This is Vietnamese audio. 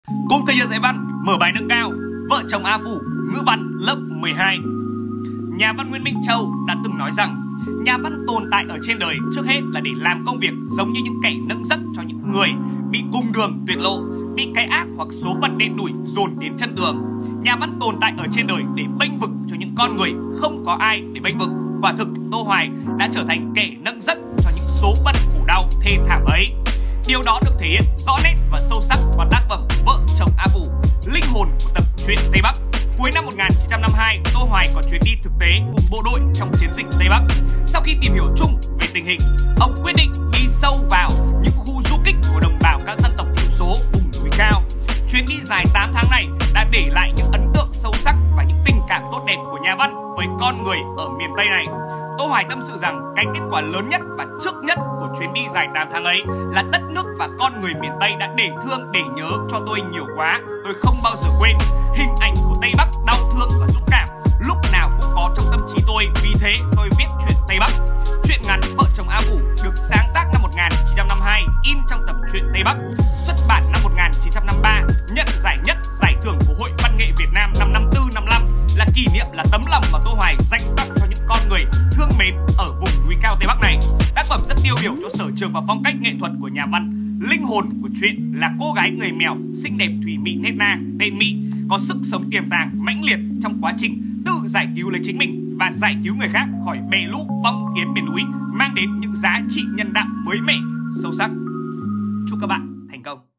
Cùng thầy dạy văn, mở bài nâng cao, vợ chồng A Phủ, ngữ văn lớp 12. Nhà văn Nguyễn Minh Châu đã từng nói rằng nhà văn tồn tại ở trên đời trước hết là để làm công việc giống như những kẻ nâng giấc cho những người bị cùng đường tuyệt lộ, bị cái ác hoặc số phận đen đủi dồn đến chân tường. Nhà văn tồn tại ở trên đời để bênh vực cho những con người không có ai để bênh vực. Quả thực Tô Hoài đã trở thành kẻ nâng giấc cho những số phận khổ đau thê thảm ấy. Điều đó được thể hiện rõ nét và sâu sắc qua tác phẩm Vợ chồng A Phủ, linh hồn của tập truyện Tây Bắc. Cuối năm 1952, Tô Hoài có chuyến đi thực tế cùng bộ đội trong chiến dịch Tây Bắc. Sau khi tìm hiểu chung về tình hình, ông quyết định đi sâu vào những khu du kích của đồng bào các dân tộc thiểu số vùng núi cao. Chuyến đi dài 8 tháng này đã để lại những ấn tượng sâu sắc và những tình cảm tốt đẹp của nhà văn với con người ở miền Tây này. Tô Hoài tâm sự rằng cái kết quả lớn nhất và trước nhất của chuyến đi dài 8 tháng ấy là đất nước và con người miền Tây đã để thương, để nhớ cho tôi nhiều quá. Tôi không bao giờ quên hình ảnh của Tây Bắc đau thương và dũng cảm lúc nào cũng có trong tâm trí tôi. Vì thế tôi viết truyện Tây Bắc. Truyện ngắn Vợ chồng A Phủ được sáng tác năm 1952, in trong tập truyện Tây Bắc, xuất bản năm 1953, nhận giải nhất giải thưởng của Hội Văn nghệ Việt Nam năm 54-55, là kỷ niệm, là tấm lòng mà Tô Hoài dành tặng cho những con người thương mến ở vùng núi cao Tây Bắc này. Tác phẩm rất tiêu biểu cho sở trường và phong cách nghệ thuật của nhà văn. Linh hồn của truyện là cô gái người mèo xinh đẹp thủy mị nét na tên Mỹ, có sức sống tiềm tàng mãnh liệt trong quá trình tự giải cứu lấy chính mình và giải cứu người khác khỏi bè lũ vong kiến miền núi, mang đến những giá trị nhân đạo mới mẻ, sâu sắc. Chúc các bạn thành công.